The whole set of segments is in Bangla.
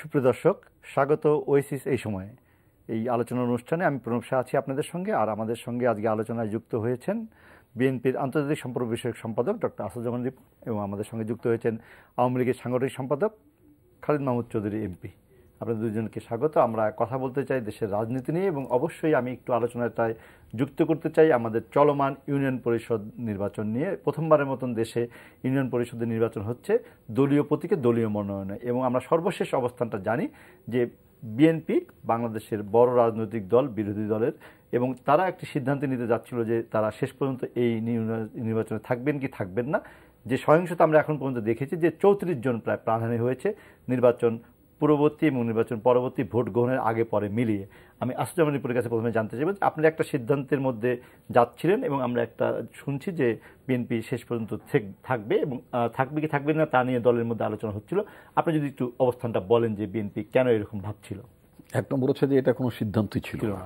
সুপ্রিয় দর্শক, স্বাগত ওয়েসিস এই সময়ে। এই আলোচনা অনুষ্ঠানে আমি প্রণব শাহ আছি আপনাদের সঙ্গে। আর আমাদের সঙ্গে আজকে আলোচনায় যুক্ত হয়েছেন বিএনপির আন্তর্জাতিক সম্পর্ক বিষয়ক সম্পাদক ডক্টর আসাদুজ্জামান রিপন, এবং আমাদের সঙ্গে যুক্ত হয়েছেন আওয়ামী লীগের সাংগঠনিক সম্পাদক খালিদ মাহমুদ চৌধুরী এমপি। আপনাদের দুজনকে স্বাগত। আমরা কথা বলতে চাই দেশের রাজনীতি নিয়ে, এবং অবশ্যই আমি একটু আলোচনাটায় যুক্ত করতে চাই আমাদের চলমান ইউনিয়ন পরিষদ নির্বাচন নিয়ে। প্রথমবারের মতন দেশে ইউনিয়ন পরিষদের নির্বাচন হচ্ছে দলীয় প্রতীকে দলীয় মনোনয়নে, এবং আমরা সর্বশেষ অবস্থানটা জানি যে বিএনপি বাংলাদেশের বড় রাজনৈতিক দল, বিরোধী দলের, এবং তারা একটি সিদ্ধান্ত নিতে যাচ্ছিল যে তারা শেষ পর্যন্ত এই নির্বাচনে থাকবেন কি থাকবেন না। যে সহিংসতা আমরা এখন পর্যন্ত দেখেছি, যে 34 জন প্রায় প্রাণহানি হয়েছে নির্বাচন পূর্ববর্তী এবং নির্বাচন পরবর্তী ভোট গ্রহণের আগে পরে মিলিয়ে। আমি আসাদুজ্জামান রিপনের কাছে প্রথমে জানতে চাইব, আপনি একটা সিদ্ধান্তের মধ্যে যাচ্ছিলেন, এবং আমরা একটা শুনছি যে বিএনপি শেষ পর্যন্ত থাকবে, এবং থাকবে কি থাকবে না তা নিয়ে দলের মধ্যে আলোচনা হচ্ছিল। আপনি যদি একটু অবস্থানটা বলেন যে বিএনপি কেন এরকম ভাবছিল। এক নম্বর হচ্ছে যে এটা কোনো সিদ্ধান্তই ছিল না।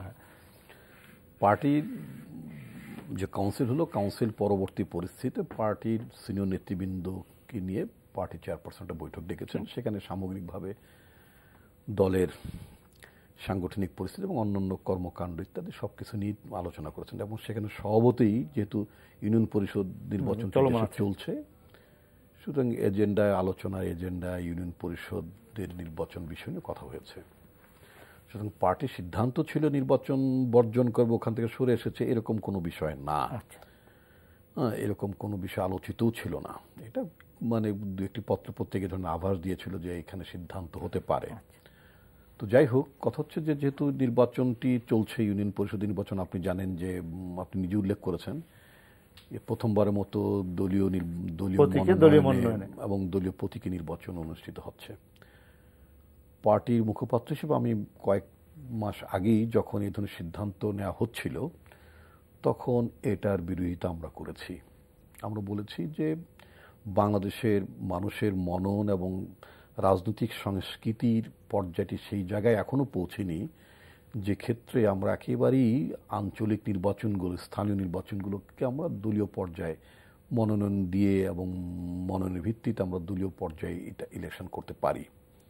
পার্টির যে কাউন্সিল হলো, কাউন্সিল পরবর্তী পরিস্থিতিতে পার্টির সিনিয়র নেতৃবৃন্দকে নিয়ে পার্টি চেয়ারপারসনটা বৈঠক ডেকেছেন। সেখানে সামগ্রিকভাবে দলের সাংগঠনিক পরিস্থিতি এবং অন্যান্য কর্মকাণ্ড ইত্যাদি সবকিছু নিয়ে আলোচনা করেছেন, এবং সেখানে সভাপতিই যেহেতু ইউনিয়ন পরিষদ নির্বাচন চলছে, সুতরাং এজেন্ডায় আলোচনায় এজেন্ডায় ইউনিয়ন পরিষদের নির্বাচন বিষয় নিয়ে কথা হয়েছে। সুতরাং পার্টির সিদ্ধান্ত ছিল নির্বাচন বর্জন করবে, ওখান থেকে সরে এসেছে, এরকম কোনো বিষয় না। এরকম কোনো বিষয় আলোচিতও ছিল না। এটা মানে দু একটি পত্র পত্রিকা ধরনের আভাস দিয়েছিল যে এখানে সিদ্ধান্ত হতে পারে। তো যাই হোক, কথা হচ্ছে যে যেহেতু নির্বাচনটি চলছে, ইউনিয়ন পরিষদ নির্বাচন, আপনি জানেন যে আপনি নিজে উল্লেখ করেছেন প্রথমবারের মতো দলীয় মনোনয়নে এবং দলীয় প্রতীকী নির্বাচন অনুষ্ঠিত হচ্ছে। পার্টির মুখপাত্র হিসেবে আমি কয়েক মাস আগেই যখন এই ধরনের সিদ্ধান্ত নেওয়া হচ্ছিল, তখন এটার বিরোধিতা আমরা করেছি। আমরা বলেছি যে বাংলাদেশের মানুষের মনন এবং রাজনৈতিক সংস্কৃতির পর্যায়টি সেই জায়গায় এখনও পৌঁছেনি যে ক্ষেত্রে আমরা একেবারেই আঞ্চলিক নির্বাচনগুলো, স্থানীয় নির্বাচনগুলোকে আমরা দলীয় পর্যায়ে মনোনয়ন দিয়ে এবং মনোনয়নের ভিত্তিতে আমরা দলীয় পর্যায়ে এটা ইলেকশন করতে পারি।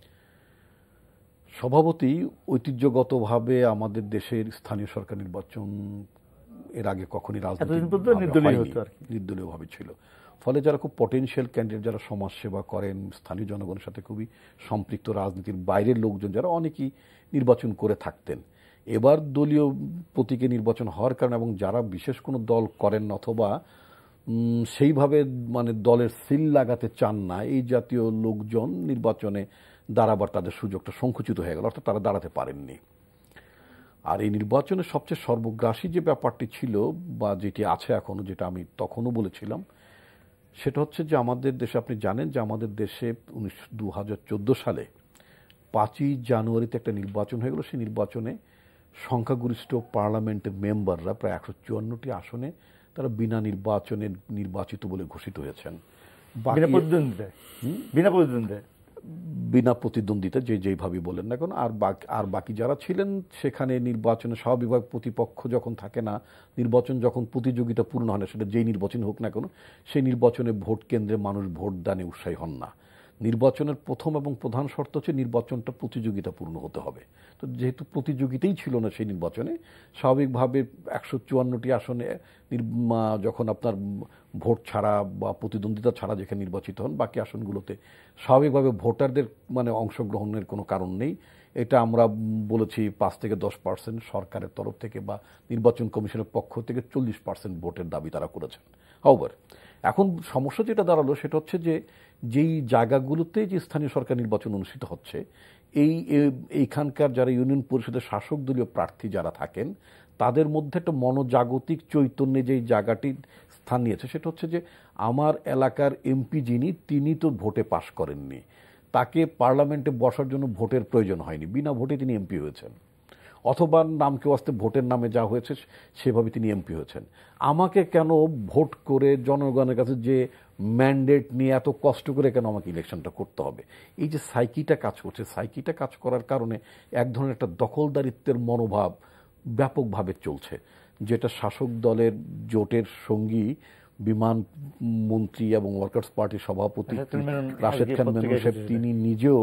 স্বভাবতই ঐতিহ্যগতভাবে আমাদের দেশের স্থানীয় সরকার নির্বাচন এর আগে কখনই নির্দলীয়ভাবে ছিল। ফলে যারা খুব পটেনশিয়াল ক্যান্ডিডেট, যারা সমাজসেবা করেন, স্থানীয় জনগণের সাথে খুবই সম্পৃক্ত, রাজনীতির বাইরের লোকজন যারা অনেকেই নির্বাচন করে থাকতেন, এবার দলীয় প্রতীকে নির্বাচন হওয়ার কারণে, এবং যারা বিশেষ কোনো দল করেন না অথবা সেইভাবে মানে দলের সিল লাগাতে চান না, এই জাতীয় লোকজন নির্বাচনে দাঁড়াবার তাদের সুযোগটা সংকুচিত হয়ে গেল, অর্থাৎ তারা দাঁড়াতে পারেননি। আর এই নির্বাচনের সবচেয়ে সর্বগ্রাসী যে ব্যাপারটি ছিল বা যেটি আছে এখনো, যেটা আমি তখনও বলেছিলাম, সেটা হচ্ছে যে আমাদের দেশে, আপনি জানেন যে আমাদের দেশে 2014 সালে 5ই জানুয়ারিতে একটা নির্বাচন হয়ে গেল। সেই নির্বাচনে সংখ্যাগরিষ্ঠ পার্লামেন্টের মেম্বাররা প্রায় 154টি আসনে তারা বিনা নির্বাচনে নির্বাচিত বলে ঘোষিত হয়েছেন। বিনা প্রতিদ্বন্দ্বিতা যেইভাবে বলেন না কেন। আর বাকি যারা ছিলেন সেখানে নির্বাচনে স্বাভাবিকভাবে প্রতিপক্ষ যখন থাকে না, নির্বাচন যখন প্রতিযোগিতাপূর্ণ হয় না, সেটা যেই নির্বাচন হোক না কেন, সেই নির্বাচনে ভোট কেন্দ্রে মানুষ ভোট দানে উৎসাহী হন না। নির্বাচনের প্রথম এবং প্রধান শর্ত হচ্ছে নির্বাচনটা প্রতিযোগিতাপূর্ণ হতে হবে। তো যেহেতু প্রতিযোগিতাই ছিল না সেই নির্বাচনে, স্বাভাবিকভাবে 154টি আসনে যখন আপনার ভোট ছাড়া বা প্রতিদ্বন্দ্বিতা ছাড়া যেখানে নির্বাচিত হন, বাকি আসনগুলোতে স্বাভাবিকভাবে ভোটারদের মানে অংশগ্রহণের কোনো কারণ নেই। এটা আমরা বলেছি 5 থেকে 10% সরকারের তরফ থেকে বা নির্বাচন কমিশনের পক্ষ থেকে 40% ভোটের দাবি তারা করেছেন। হাউবার এখন সমস্যা যেটা দাঁড়ালো সেটা হচ্ছে যে যেই জায়গাগুলোতে যে স্থানীয় সরকার নির্বাচন অনুষ্ঠিত হচ্ছে, এইখানকার যারা ইউনিয়ন পরিষদের শাসক দলীয় প্রার্থী যারা থাকেন, তাদের মধ্যে একটা মনোজাগতিক চৈতন্যে যেই জায়গাটি স্থান নিয়েছে, সেটা হচ্ছে যে আমার এলাকার এমপি তিনি তো ভোটে পাশ করেননি, তাকে পার্লামেন্টে বসার জন্য ভোটের প্রয়োজন হয়নি, বিনা ভোটে তিনি এমপি হয়েছেন, অথবা নামকে ওয়াস্তে ভোটের নামে যা হয়েছে সেভাবে তিনি এমপি হয়েছেন। আমাকে কেন ভোট করে জনগণের কাছে যে ম্যান্ডেট নিয়ে এত কষ্ট করে কেন আমাকে ইলেকশনটা করতে হবে? এই যে সাইকিটা কাজ করছে, সাইকিটা কাজ করার কারণে এক ধরনের একটা দখলদারিত্বের মনোভাব ব্যাপকভাবে চলছে, যেটা শাসক দলের জোটের সঙ্গী বিমান মন্ত্রী এবং ওয়ার্কার্স পার্টির সভাপতি রাশেদ খান মেনন সাহেব তিনি নিজেও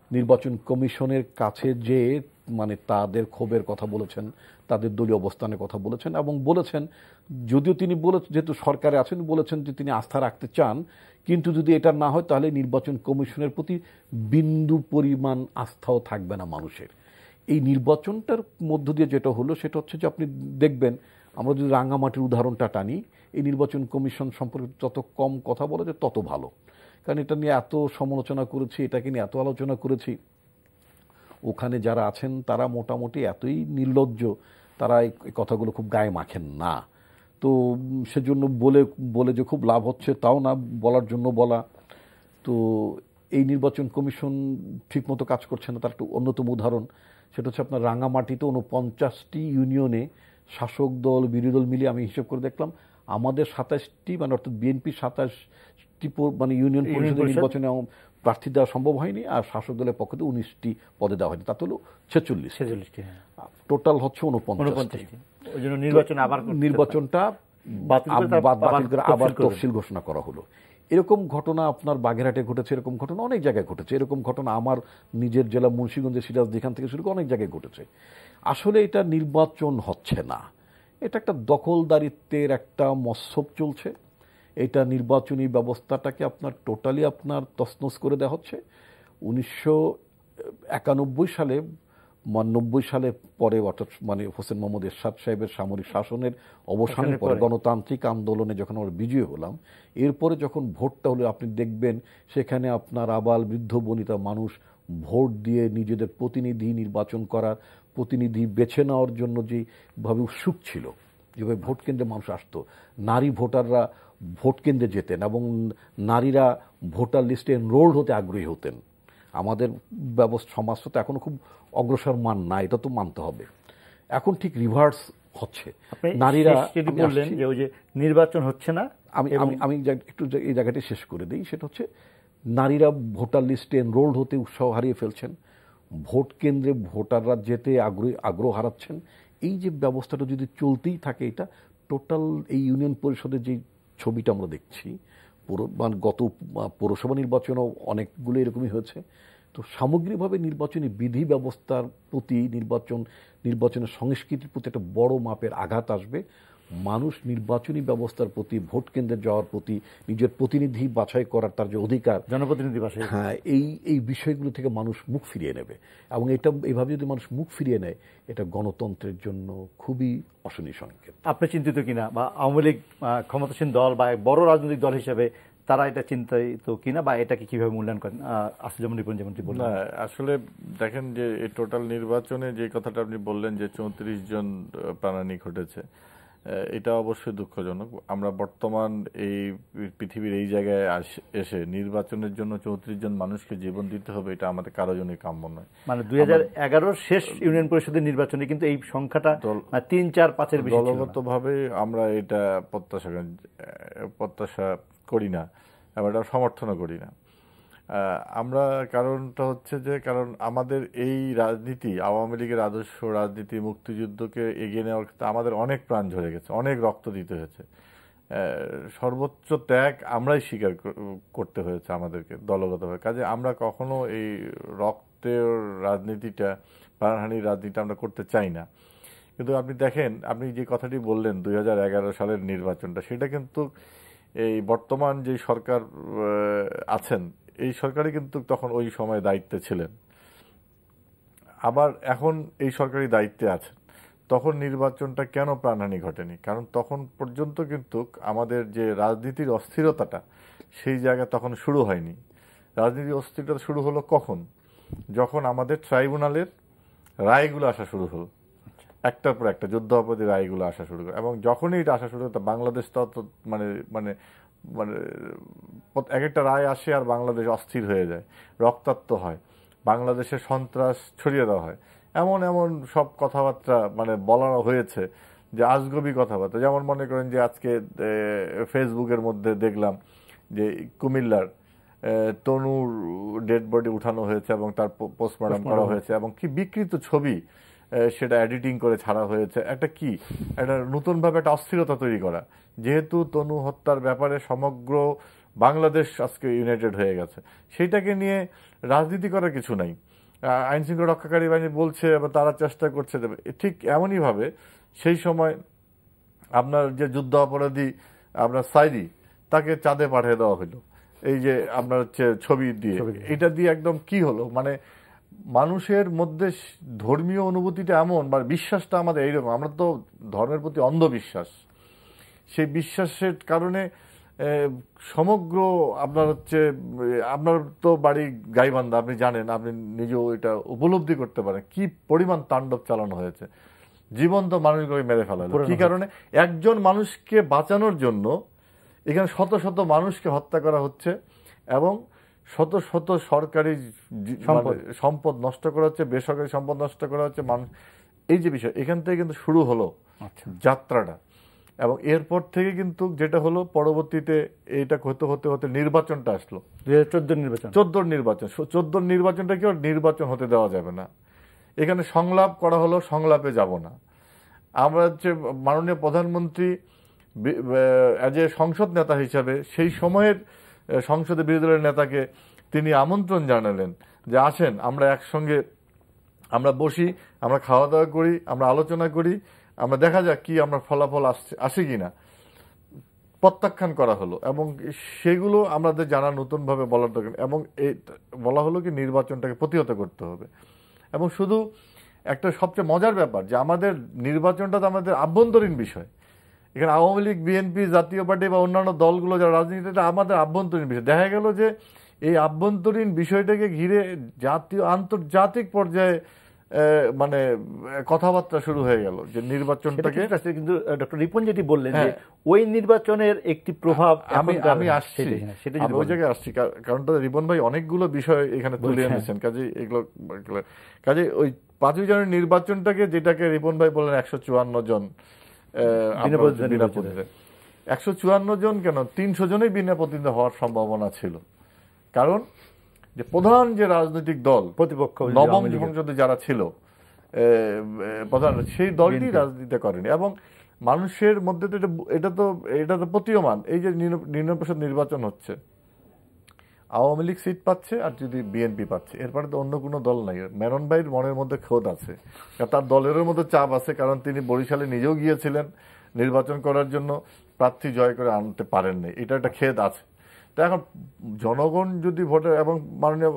নির্বাচন কমিশনের কাছে যে মানে তাদের ক্ষোভের কথা বলেছেন, তাদের দলীয় অবস্থানের কথা বলেছেন এবং বলেছেন, যদিও তিনি বলেছেন যেহেতু সরকারে আছেন, বলেছেন যে তিনি আস্থা রাখতে চান, কিন্তু যদি এটা না হয় তাহলে নির্বাচন কমিশনের প্রতি বিন্দু পরিমাণ আস্থাও থাকবে না মানুষের। এই নির্বাচনটার মধ্য দিয়ে যেটা হলো সেটা হচ্ছে যে আপনি দেখবেন, আমরা যদি রাঙামাটির উদাহরণটা টানি, এই নির্বাচন কমিশন সম্পর্কে যত কম কথা বলা যায় তত ভালো, কারণ এটা নিয়ে এত সমালোচনা করেছি, এটাকে নিয়ে এত আলোচনা করেছি। ওখানে যারা আছেন তারা মোটামুটি এতই নির্লজ্জ, তারা এই কথাগুলো খুব গায়ে মাখেন না। তো সেজন্য বলে যে খুব লাভ হচ্ছে তাও না, বলার জন্য বলা। তো এই নির্বাচন কমিশন ঠিকমতো কাজ করছে না, তার একটা অন্যতম উদাহরণ সেটা হচ্ছে আপনার রাঙামাটিতে 49টি ইউনিয়নে শাসক দল বিরোধী দল মিলিয়ে আমি হিসেব করে দেখলাম আমাদের 27টি মানে অর্থাৎ বিএনপি 27টি মানে ইউনিয়ন পরিষদের নির্বাচনে প্রার্থী দেওয়া সম্ভব হয়নি, আর শাসক দলের পক্ষ থেকে 19টি পদে দেওয়া হয়নি, তাতে হলো 46টি, টোটাল হচ্ছে 49টি। ওই জন্য নির্বাচনটা বাতিল করে আবার তফসিল ঘোষণা করা হলো। এরকম ঘটনা আপনার বাগেরহাটে ঘটেছে, এরকম ঘটনা অনেক জায়গায় ঘটেছে, এরকম ঘটনা আমার নিজের জেলা মুন্সিগঞ্জের সিরাজদিখান থেকে শুরু করে অনেক জায়গায় ঘটেছে। আসলে এটা নির্বাচন হচ্ছে না, এটা একটা দখলদারিত্বের একটা মৎসব চলছে। এটা নির্বাচনী ব্যবস্থাটাকে আপনার টোটালি আপনার তছনছ করে দেওয়া হচ্ছে। 1991 সালে 90 সালের পরে অর্থাৎ মানে হোসেন মোহাম্মদ এরশাদ সাহেবের সামরিক শাসনের অবসানের পরে গণতান্ত্রিক আন্দোলনে যখন আমরা বিজয়ী হলাম, এরপরে যখন ভোটটা হলো আপনি দেখবেন সেখানে আপনার আবাল বৃদ্ধ বনিতা মানুষ ভোট দিয়ে নিজেদের প্রতিনিধি নির্বাচন করার, প্রতিনিধি বেছে নেওয়ার জন্য যেভাবে উৎসুক ছিল, যেভাবে ভোট কেন্দ্রে মানুষ আসতো, নারী ভোটাররা ভোট কেন্দ্রে যেতেন এবং নারীরা ভোটার লিস্টে এনরোলড হতে আগ্রহী হতেন। আমাদের সমাজটা তো এখনো খুব অগ্রসর মান না, এটা তো মানতে হবে। এখন ঠিক রিভার্স হচ্ছে, নারীরা বললেন যে ওই যে নির্বাচন হচ্ছে না। আমি একটু এই জায়গাটি শেষ করে দিই, সেটা হচ্ছে নারীরা ভোটার লিস্টে এনরোলড হতে উৎসাহ হারিয়ে ফেলছেন, ভোট কেন্দ্রে ভোটাররা যেতে আগ্রহ হারাচ্ছেন। এই যে ব্যবস্থাটা যদি চলতেই থাকে, এটা টোটাল এই ইউনিয়ন পরিষদের যে ছবিটা আমরা দেখছি, গত পৌরসভা নির্বাচনও অনেকগুলো এরকমই হয়েছে। তো সামগ্রিকভাবে নির্বাচনী বিধি ব্যবস্থার প্রতি, নির্বাচনের সংস্কৃতির প্রতি একটা বড় মাপের আঘাত আসবে। মানুষ নির্বাচনী ব্যবস্থার প্রতি, ভোট কেন্দ্রে যাওয়ার প্রতি, নিজের প্রতিনিধি বাছাই করার তার যে অধিকার, জনপ্রতিনিধি বাছাই, হ্যাঁ, এই বিষয়গুলো থেকে মানুষ মুখ ফিরিয়ে নেবে। এবং এটা এইভাবে যদি মানুষ মুখ ফিরিয়ে নেয়, এটা গণতন্ত্রের জন্য খুবই অশনি সংকেত। আপনি চিন্তিত কিনা, বা আওয়ামী লীগ ক্ষমতাসীন দল বা বড় রাজনৈতিক দল হিসেবে তারা এটা চিন্তিত কিনা, বা এটাকে কিভাবে মূল্যায়ন করেন? আসলে যেমনটি বললেন, আসলে দেখেন যে এই টোটাল নির্বাচনে যে কথাটা আপনি বললেন যে 34 জন প্রাণহানি ঘটেছে, এটা অবশ্যই দুঃখজনক। আমরা বর্তমান এই পৃথিবীর এই জায়গায় এসে নির্বাচনের জন্য 34 জন মানুষকে জীবন দিতে হবে, এটা আমাদের কারো জন্যই কাম্য নয়। মানে 2011 শেষ ইউনিয়ন পরিষদের নির্বাচনে কিন্তু এই সংখ্যাটা 3, 4, 5-এর বেশি। দলগতভাবে আমরা এটা প্রত্যাশা করি না এবং এটা সমর্থনও করি না আমরা। কারণটা হচ্ছে যে কারণ আমাদের এই রাজনীতি, আওয়ামী লীগের আদর্শ রাজনীতি, মুক্তিযুদ্ধকে এগিয়ে নেওয়ার ক্ষেত্রে আমাদের অনেক প্রাণ ঝরে গেছে, অনেক রক্ত দিতে হয়েছে, সর্বোচ্চ ত্যাগ আমরাই স্বীকার করতে হয়েছে আমাদেরকে দলগতভাবে। কাজে আমরা কখনো এই রক্তের রাজনীতিটা, প্রাণহানির রাজনীতিটা আমরা করতে চাই না। কিন্তু আপনি দেখেন, আপনি যে কথাটি বললেন 2011 সালের নির্বাচনটা, সেটা কিন্তু এই বর্তমান যে সরকার আছেন, এই সরকারই কিন্তু তখন ওই সময় দায়িত্বে ছিলেন, আবার এখন এই সরকারি দায়িত্বে আছেন। তখন নির্বাচনটা কেন প্রাণহানি ঘটেনি? কারণ তখন পর্যন্ত কিন্তু আমাদের যে রাজনীতির অস্থিরতাটা, সেই জায়গা তখন শুরু হয়নি। রাজনীতির অস্থিরতা শুরু হলো কখন? যখন আমাদের ট্রাইব্যুনালের রায়গুলো আসা শুরু হলো, একটার পর একটা যুদ্ধাপরাধী রায়গুলো আসা শুরু করে। এবং যখনই এটা আসা শুরু হতো, বাংলাদেশ তো মানে মানে মানে এক একটা রায় আসে আর বাংলাদেশ অস্থির হয়ে যায়, রক্তাক্ত হয়, বাংলাদেশের সন্ত্রাস ছড়িয়ে দেওয়া হয়। এমন এমন সব কথাবার্তা মানে বলানো হয়েছে যে আজগবি কথাবার্তা। যেমন মনে করেন যে আজকে ফেসবুকের মধ্যে দেখলাম যে কুমিল্লার তনুর ডেড বডি উঠানো হয়েছে এবং তার পোস্টমর্টম করা হয়েছে, এবং কি বিকৃত ছবি সেটা এডিটিং করে ছাড়া হয়েছে। একটা নতুনভাবে একটা অস্থিরতা তৈরি করা, যেহেতু তনু হত্যার ব্যাপারে সমগ্র বাংলাদেশ আজকে ইউনাইটেড হয়ে গেছে, সেইটাকে নিয়ে রাজনীতি করার কিছু নাই। আইন শৃঙ্খলা রক্ষাকারী বাহিনী বলছে এবং তারা চেষ্টা করছে দেবে, ঠিক এমনই ভাবে সেই সময় আপনার যে যুদ্ধ অপরাধী আপনার সাইদি, তাকে চাঁদে পাঠিয়ে দেওয়া হলো এই যে আপনার হচ্ছে ছবি দিয়ে। এটা দিয়ে একদম কি হলো, মানে মানুষের মধ্যে ধর্মীয় অনুভূতিটা এমন বা বিশ্বাসটা আমাদের এইরকম, আমরা তো ধর্মের প্রতি অন্ধবিশ্বাস, সেই বিশ্বাসের কারণে সমগ্র আপনার হচ্ছে, আপনার তো বাড়ি গাইবান্ধা, আপনি জানেন, আপনি নিজেও এটা উপলব্ধি করতে পারেন কি পরিমাণ তাণ্ডব চালানো হয়েছে, জীবন্ত মানুষগুলোকে মেরে ফেলা হলো। কি কারণে? একজন মানুষকে বাঁচানোর জন্য এখানে শত শত মানুষকে হত্যা করা হচ্ছে এবং শত শত সরকারি সম্পদ নষ্ট করা হচ্ছে, বেসরকারি সম্পদ নষ্ট করা হচ্ছে মানুষ। এই যে বিষয়, এখান থেকে কিন্তু শুরু হলো যাত্রাটা, এবং এরপর থেকে কিন্তু যেটা হলো পরবর্তীতে এইটা হতে হতে হতে নির্বাচনটা আসলো, 14 নির্বাচনটা কি নির্বাচন হতে দেওয়া যাবে না, এখানে সংলাপ করা হলো, সংলাপে যাব না। আমরা হচ্ছে মাননীয় প্রধানমন্ত্রী এজ এ সংসদ নেতা হিসাবে সেই সময়ের সংসদে বিরোধী দলের নেতাকে তিনি আমন্ত্রণ জানালেন যে আসেন আমরা একসঙ্গে আমরা বসি, আমরা খাওয়া দাওয়া করি, আমরা আলোচনা করি, আমরা দেখা যাক কি আমরা ফলাফল আসে কিনা। প্রত্যাখ্যান করা হলো এবং সেগুলো আমাদের জানা নতুনভাবে বলার দরকার, এবং বলা হলো কি নির্বাচনটাকে প্রতিহত করতে হবে। এবং শুধু একটা সবচেয়ে মজার ব্যাপার যে আমাদের নির্বাচনটা তো আমাদের আভ্যন্তরীণ বিষয়, এখানে আওয়ামী লীগ, বিএনপি, জাতীয় পার্টি বা অন্যান্য দলগুলো যারা রাজনীতিটা আমাদের আভ্যন্তরীণ বিষয়। দেখা গেল যে এই আভ্যন্তরীণ বিষয়টাকে ঘিরে জাতীয় আন্তর্জাতিক পর্যায়ে মানে কথাবার্তা শুরু হয়ে গেল যে নির্বাচনটাকে। কিন্তু ডক্টর রিপন যেটি বললেন যে ওই নির্বাচনের একটি প্রভাব, আমি আসছি ওই জায়গায় আসছি, কারণটা রিপন ভাই অনেকগুলো বিষয় এখানে তুলে এনেছেন, কাজে এগুলো কাজে ওই 5ই জানুয়ারি নির্বাচনটাকে, যেটাকে রিপন ভাই বললেন 154 জন বিনা প্রতিনিধি, 154 জন কেন 300 জনই বিনা প্রতিনিধি হওয়ার সম্ভাবনা ছিল। কারণ যে প্রধান যে রাজনৈতিক দল প্রতিপক্ষ নবম সংসদে যারা ছিল প্রধান, সেই দলটি রাজনীতি করেনি। এবং মানুষের মধ্যে তো এটা তো প্রতীয়মান, এই যে নির্বাচন পরিষদ নির্বাচন হচ্ছে, আওয়ামী লীগ সিট পাচ্ছে আর যদি বিএনপি পাচ্ছে, এরপরে তো অন্য কোনো দল নাই। মেনন ভাইয়ের মনের মধ্যে খোদ আছে, তার দলেরও মধ্যে চাপ আছে, কারণ তিনি বরিশালে নিজেও গিয়েছিলেন নির্বাচন করার জন্য, প্রার্থী জয় করে আনতে পারেননি, এটা একটা খেদ আছে। তো এখন জনগণ যদি ভোটে, এবং মাননীয়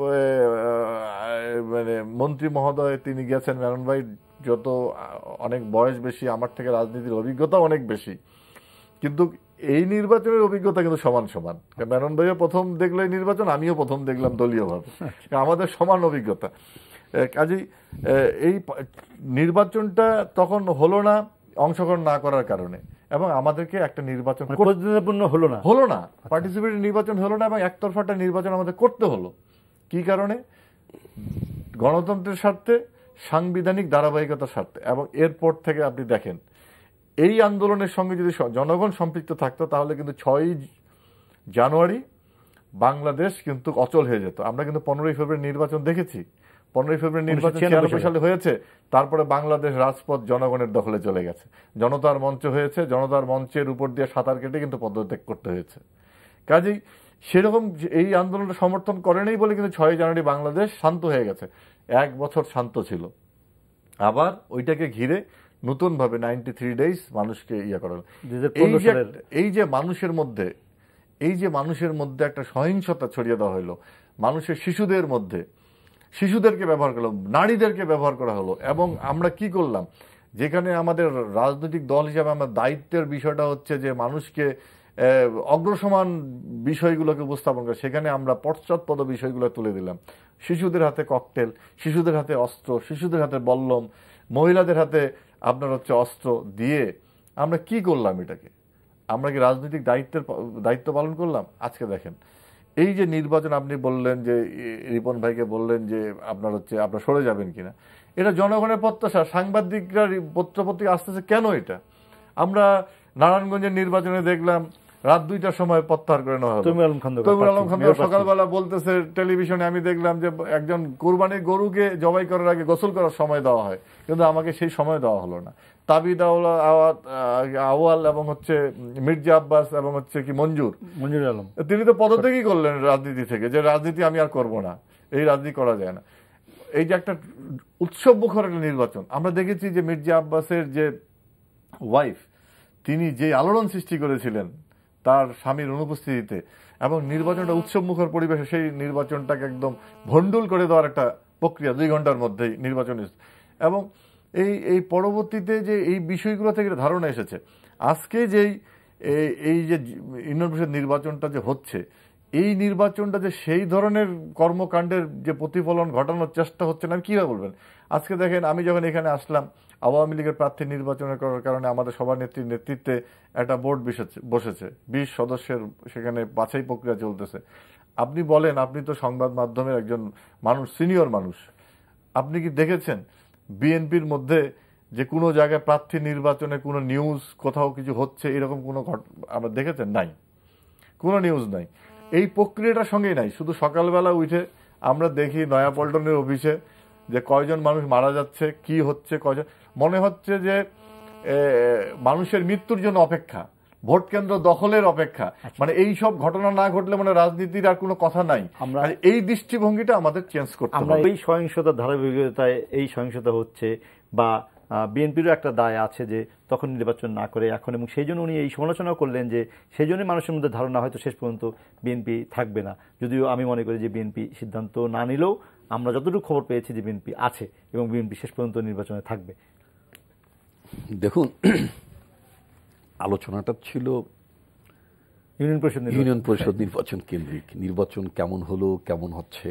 মানে মন্ত্রী মহোদয় তিনি গেছেন, মেনন ভাই যত অনেক বয়স বেশি, আমার থেকে রাজনীতির অভিজ্ঞতা অনেক বেশি, কিন্তু এই নির্বাচনের অভিজ্ঞতা কিন্তু সমান সমান। মেনন ভাইও প্রথম দেখলো এই নির্বাচন, আমিও প্রথম দেখলাম দলীয়ভাবে, আমাদের সমান অভিজ্ঞতা। কাজেই এই নির্বাচনটা তখন হলো না অংশগ্রহণ না করার কারণে, এবং আমাদেরকে একটা নির্বাচন হলো না, পার্টিসিপেটিভ নির্বাচন হলো না, এবং একতরফা একটা নির্বাচন আমাদের করতে হলো। কি কারণে? গণতন্ত্রের স্বার্থে, সাংবিধানিক ধারাবাহিকতার স্বার্থে। এবং এরপর থেকে আপনি দেখেন এই আন্দোলনের সঙ্গে যদি জনগণ সম্পৃক্ত থাকতো, তাহলে কিন্তু 6ই জানুয়ারি বাংলাদেশ কিন্তু অচল হয়ে যেত। আমরা কিন্তু 15ই ফেব্রুয়ারি নির্বাচন দেখেছি, 15ই ফেব্রুয়ারি নির্বাচন 96 সালে হয়েছে, তারপরে বাংলাদেশ রাজপথ জনগণের দখলে চলে গেছে, জনতার মঞ্চ হয়েছে, জনতার মঞ্চের উপর দিয়ে সাঁতার কেটে কিন্তু পদত্যাগ করতে হয়েছে। কাজেই সেরকম এই আন্দোলনটা সমর্থন করেনি বলে কিন্তু 6ই জানুয়ারি বাংলাদেশ শান্ত হয়ে গেছে। 1 বছর শান্ত ছিল, আবার ওইটাকে ঘিরে নতুন ভাবে 93 ডেজ মানুষকে করা হলো। এই যে মানুষের মধ্যে একটা সহিংসতা ছড়িয়ে দেওয়া হলো, মানুষের শিশুদেরকে ব্যবহার করা হলো, নারীদেরকে ব্যবহার করা হলো। এবং আমরা কি করলাম, যেখানে আমাদের রাজনৈতিক দল হিসাবে আমার দায়িত্বের বিষয়টা হচ্ছে যে মানুষকে অগ্রসমান বিষয়গুলোকে উপস্থাপন করে, সেখানে আমরা পশ্চাৎপদ বিষয়গুলো তুলে দিলাম। শিশুদের হাতে ককটেল, শিশুদের হাতে অস্ত্র, শিশুদের হাতে বল্লম, মহিলাদের হাতে আপনার হচ্ছে অস্ত্র দিয়ে আমরা কি করলাম? এটাকে আমরা কি রাজনৈতিক দায়িত্ব পালন করলাম? আজকে দেখেন এই যে নির্বাচন, আপনি বললেন যে রিপন ভাইকে বললেন যে আপনার সরে যাবেন কিনা, এটা জনগণের প্রত্যাশা। সাংবাদিকরা পত্রপত্রিকা আসতেছে কেন? এটা আমরা নারায়ণগঞ্জের নির্বাচনে দেখলাম রাত 2টার সময় প্রত্যাহার করে নেওয়া হলো। তৈমুর আলম খান সকালবেলা বলতেছে টেলিভিশনে, আমি দেখলাম যে একজন কুরবানির গরুকে জবাই করার আগে গোসল করার সময় দেওয়া হয়, কিন্তু আমাকে সেই সময় দেওয়া হলো না। তাবিদ আওয়াল এবং মির্জা আব্বাস এবং মঞ্জুর আলম, তিনি তো পদত্যাগই করলেন রাজনীতি থেকে, যে রাজনীতি আমি আর করব না, এই রাজনীতি করা যায় না। এই যে একটা উৎসব মুখর একটা নির্বাচন, আমরা দেখেছি যে মির্জা আব্বাসের যে ওয়াইফ, তিনি যে আলোড়ন সৃষ্টি করেছিলেন তার স্বামীর অনুপস্থিতিতে, এবং নির্বাচনটা উৎসব মুখর পরিবেশে সেই নির্বাচনটাকে একদম ভণ্ডুল করে দেওয়ার একটা প্রক্রিয়া 2 ঘন্টার মধ্যেই নির্বাচন। এবং এই পরবর্তীতে যে এই বিষয়গুলো থেকে ধারণা এসেছে, আজকে যেই এই যে ইউনিয়ন পরিষদ নির্বাচনটা যে হচ্ছে, এই নির্বাচনটা যে সেই ধরনের কর্মকাণ্ডের যে প্রতিফলন ঘটানোর চেষ্টা হচ্ছে না, কিভাবে বলবেন? আজকে দেখেন, আমি যখন এখানে আসলাম, আওয়ামী লীগের প্রার্থী নির্বাচনের করার কারণে আমাদের সভানেত্রীর নেতৃত্বে একটা বোর্ড বসেছে, 20 সদস্যের, সেখানে বাছাই প্রক্রিয়া চলতেছে। আপনি বলেন, আপনি তো সংবাদ মাধ্যমের একজন মানুষ, সিনিয়র মানুষ, আপনি কি দেখেছেন বিএনপির মধ্যে যে কোনো জায়গায় প্রার্থী নির্বাচনে কোনো নিউজ, কোথাও কিছু হচ্ছে এরকম কোনো আমরা দেখেছেন? নাই, কোনো নিউজ নাই। এই প্রক্রিয়াটার সঙ্গেই নাই। শুধু সকালবেলা উঠে আমরা দেখি নয়াপল্টনের অফিসে যে কয়জন মানুষ মারা যাচ্ছে, কি হচ্ছে, কয়জন, মনে হচ্ছে যে মানুষের মৃত্যুর জন্য অপেক্ষা, ভোট কেন্দ্র দখলের অপেক্ষা। মানে এই সব ঘটনা না ঘটলে মানে রাজনীতির আর কোনো কথা নাই। আমরা এই দৃষ্টিভঙ্গিটা আমাদের চেঞ্জ করতে হবে। আমরা এই সহিংসতার ধারাবাহিকতায় এই সহিংসতা হচ্ছে, বা বিএনপিরও একটা দায় আছে যে তখন নির্বাচন না করে এখন, এবং সেই জন্য উনি এই সমালোচনা করলেন যে সেই জন্যই মানুষের মধ্যে ধারণা হয়তো শেষ পর্যন্ত বিএনপি থাকবে না। যদিও আমি মনে করি যে বিএনপি সিদ্ধান্ত না নিলেও আমরা যতটুকু খবর পেয়েছি যে বিএনপি আছে এবং বিএনপি শেষ পর্যন্ত নির্বাচনে থাকবে। দেখুন, আলোচনাটা ছিল ইউনিয়ন পরিষদ নির্বাচন কেন্দ্রিক। নির্বাচন কেমন হলো, কেমন হচ্ছে,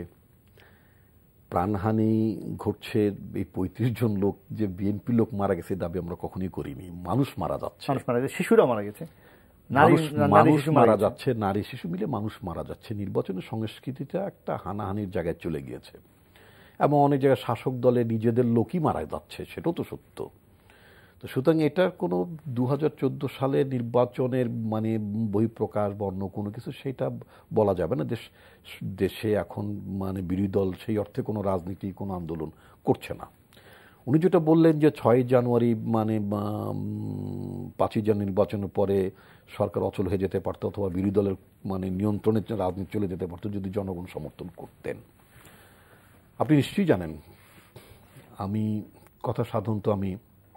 প্রাণহানি ঘটছে, এই 35 জন লোক যে বিএনপি লোক মারা গেছে দাবি আমরা কখনোই করিনি। মানুষ মারা যাচ্ছে, শিশুরা মারা গেছে, মানুষ মারা যাচ্ছে, নারী শিশু মিলে মানুষ মারা যাচ্ছে। নির্বাচনের সংস্কৃতিটা একটা হানাহানির জায়গায় চলে গিয়েছে, এবং অনেক জায়গায় শাসক দলে নিজেদের লোকই মারা যাচ্ছে, সেটাও তো সত্য। তো সুতরাং এটার কোনো 2014 সালের নির্বাচনের মানে বহিঃপ্রকাশ বা অন্য কোনো কিছু সেটা বলা যাবে না। দেশে এখন মানে বিরোধী দল সেই অর্থে কোনো রাজনীতি, কোনো আন্দোলন করছে না। উনি যেটা বললেন যে 6 জানুয়ারি মানে 5ই জানুয়ারি নির্বাচনের পরে সরকার অচল হয়ে যেতে পারত, অথবা বিরোধী দলের মানে নিয়ন্ত্রণে রাজনীতি চলে যেতে পারত যদি জনগণ সমর্থন করতেন। আপনি নিশ্চয়ই জানেন, আমি কথা সাধারণত আমি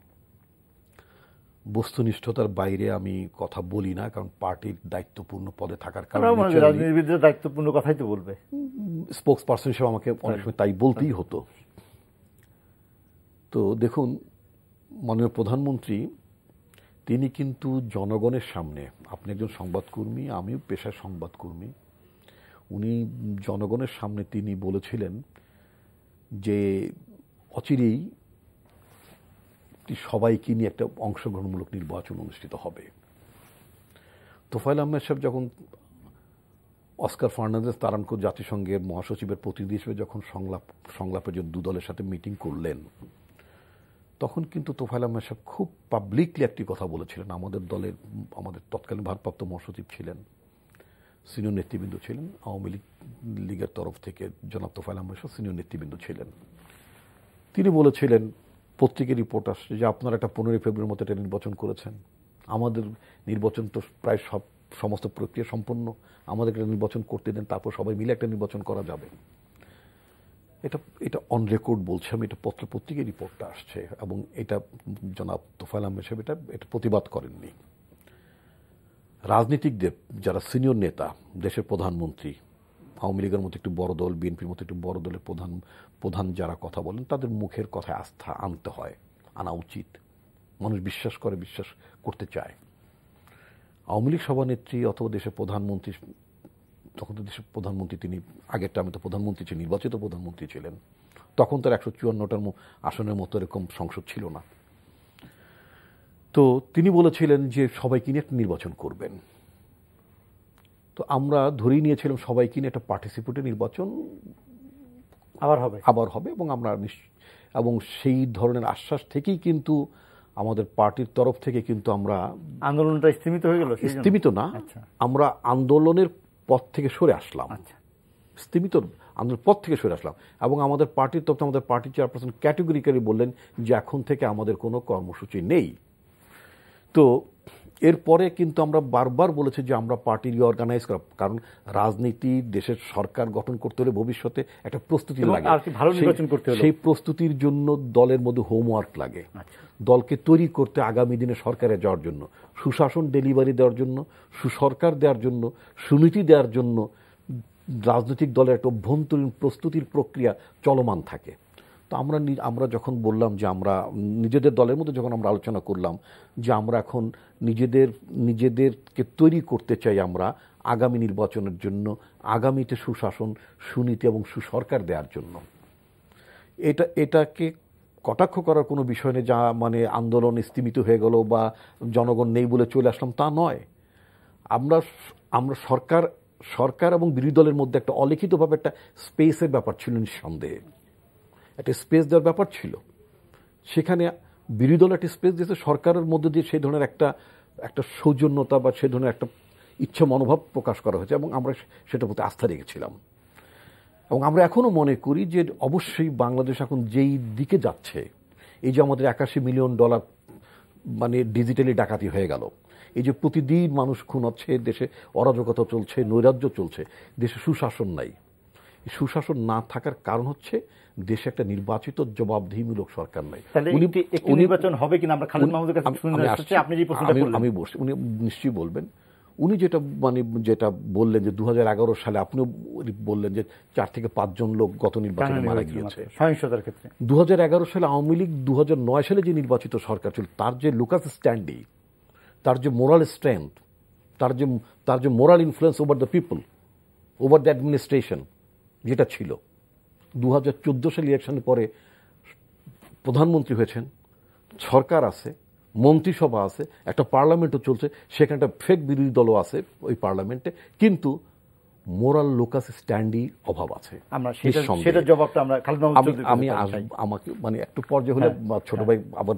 বস্তুনিষ্ঠতার বাইরে আমি কথা বলি না, কারণ পার্টির দায়িত্বপূর্ণ পদে থাকার কারণে রাজনীতিবিদদের দায়িত্বপূর্ণ কথাই তো বলবে। স্পোকস পারসন হিসেবে আমাকে অনেক সময় তাই বলতেই হতো। তো দেখুন, মাননীয় প্রধানমন্ত্রী তিনি কিন্তু জনগণের সামনে, আপনি একজন সংবাদকর্মী, আমিও পেশায় সংবাদকর্মী, উনি জনগণের সামনে তিনি বলেছিলেন যে অচিরেই সবাইকে নিয়ে একটা অংশগ্রহণমূলক নির্বাচন অনুষ্ঠিত হবে। তোফায়েল আহমেদ সাহেব যখন অস্কার ফার্নান্দেজ তারানকো জাতিসংঘের মহাসচিবের প্রতিনিধি হিসেবে যখন সংলাপের জন্য 2 দলের সাথে মিটিং করলেন, তখন কিন্তু তোফায়েল আহমেদ সাহেব খুব পাবলিকলি একটি কথা বলেছিলেন। আমাদের দলের, আমাদের তৎকালীন ভারপ্রাপ্ত মহাসচিব ছিলেন, সিনিয়র নেতৃবৃন্দ ছিলেন, আওয়ামী লীগের তরফ থেকে জনাব তোফায়েল আহমেদ সাহেব সিনিয়র নেতৃবৃন্দ ছিলেন। তিনি বলেছিলেন, পত্রিকার রিপোর্ট আসছে যে আপনারা একটা 15 ফেব্রুয়ারির মতো একটা নির্বাচন করেছেন, আমাদের নির্বাচন তো প্রায় সমস্ত প্রক্রিয়া সম্পন্ন, আমাদের একটা নির্বাচন করতে দেন, তারপর সবাই মিলে একটা নির্বাচন করা যাবে। এটা অন রেকর্ড বলছে আমি, এটা পত্রিকার রিপোর্টটা আসছে, এবং এটা জনাব তোফায়েল আহমেদ সাহেব এটা প্রতিবাদ করেননি। রাজনীতিকদের যারা সিনিয়র নেতা, দেশের প্রধানমন্ত্রী, আওয়ামী লীগের মতো একটু বড় দল, বিএনপির মতো একটু বড় দলের প্রধান যারা কথা বলেন, তাদের মুখের কথায় আস্থা আনতে হয়, আনা উচিত। মানুষ বিশ্বাস করে, বিশ্বাস করতে চায়। আওয়ামী লীগ সভানেত্রী অথবা দেশের প্রধানমন্ত্রী, তখন তো দেশের প্রধানমন্ত্রী তিনি আগের টাইমে তো প্রধানমন্ত্রী ছিলেন, নির্বাচিত প্রধানমন্ত্রী ছিলেন, তখন তার 154টার আসনের মতো এরকম সংসদ ছিল না। তো তিনি বলেছিলেন যে সবাইকে নিয়ে একটা নির্বাচন করবেন। তো আমরা ধরেই নিয়েছিলাম সবাইকে নিয়ে একটা পার্টিসিপেটিভ নির্বাচন আবার হবে, এবং আমরা এবং সেই ধরনের আশ্বাস থেকেই কিন্তু আমাদের পার্টির তরফ থেকে কিন্তু আমরা আন্দোলনটা স্থিমিত হয়ে গেল। স্থিমিত না, আমরা আন্দোলনের পথ থেকে সরে আসলাম, স্থিমিত আন্দোলনের পথ থেকে সরে আসলাম, এবং আমাদের পার্টির তরফ থেকে আমাদের পার্টির চেয়ারপারসন ক্যাটেগরিক্যালি বললেন যে এখন থেকে আমাদের কোনো কর্মসূচি নেই। তো এরপরে কিন্তু আমরা বারবার বলেছি যে আমরা পার্টি রিঅর্গানাইজ করা, কারণ রাজনীতি দেশের সরকার গঠন করতে হলে ভবিষ্যতে একটা প্রস্তুতি লাগে, সেই প্রস্তুতির জন্য দলের মধ্যে হোমওয়ার্ক লাগে। দলকে তৈরি করতে আগামী দিনে সরকারে যাওয়ার জন্য, সুশাসন ডেলিভারি দেওয়ার জন্য, সুসরকার দেওয়ার জন্য, সুনীতি দেওয়ার জন্য রাজনৈতিক দলের একটা অভ্যন্তরীণ প্রস্তুতির প্রক্রিয়া চলমান থাকে। তো আমরা যখন বললাম যে আমরা নিজেদের দলের মধ্যে যখন আমরা আলোচনা করলাম যে আমরা এখন নিজেদেরকে তৈরি করতে চাই আমরা আগামী নির্বাচনের জন্য, আগামীতে সুশাসন, সুনীতি এবং সুসরকার দেওয়ার জন্য, এটাকে কটাক্ষ করার কোনো বিষয় নেই, যা মানে আন্দোলন স্থিমিত হয়ে গেল বা জনগণ নেই বলে চলে আসলাম তা নয়। আমরা সরকার এবং বিরোধী দলের মধ্যে একটা অলিখিতভাবে একটা স্পেসের ব্যাপার ছিল, নিঃসন্দেহে একটা স্পেস দেওয়ার ব্যাপার ছিল। সেখানে বিরোধী দল একটা স্পেস দিয়েছে, সরকারের মধ্যে দিয়ে সেই ধরনের একটা সৌজন্যতা বা সেই ধরনের একটা ইচ্ছা মনোভাব প্রকাশ করা হয়েছে এবং আমরা সেটার প্রতি আস্থা রেখেছিলাম। এবং আমরা এখনও মনে করি যে অবশ্যই বাংলাদেশ এখন যেই দিকে যাচ্ছে, এই যে আমাদের $81 মিলিয়ন মানে ডিজিটালি ডাকাতি হয়ে গেল, এই যে প্রতিদিন মানুষ খুন হচ্ছে, দেশে অরাজকতা চলছে, নৈরাজ্য চলছে, দেশে সুশাসন নাই। সুশাসন না থাকার কারণ হচ্ছে দেশে একটা নির্বাচিত জবাবদিহিমূলক সরকার নাই। নির্বাচন হবে কিনা আমরা খালেদ মাহমুদের কাছে শুনতে চাচ্ছি, আপনি যে প্রশ্নটা করলেন আমি বলছি, উনি নিশ্চয়ই বলবেন। উনি যেটা বললেন যে 2011 সালে আপনিও বললেন যে 4 থেকে 5 জন লোক গত নির্বাচনে মারা গিয়েছে সহিংসতার ক্ষেত্রে। 2011 সালে আওয়ামী লীগ 2009 সালে যে নির্বাচিত সরকার ছিল, তার যে লুকাস স্ট্যান্ডি, তার যে মোরাল স্ট্রেংথ, তার যে moral influence over the people, over the administration যেটা ছিল, 2014 সালে ইলেকশনের পরে প্রধানমন্ত্রী হয়েছেন, সরকার আছে, মন্ত্রিসভা আছে, একটা পার্লামেন্টও চলছে, সেখানে একটা ফেক বিরোধী দলও আছে ওই পার্লামেন্টে, কিন্তু মোরাল লোকাস স্ট্যান্ডি অভাব আছে। সেটার জবাবটা আমরা খালেদ মাহমুদ আমি আমাকে মানে একটু পর্যায়ে হলে ছোট ভাই আবার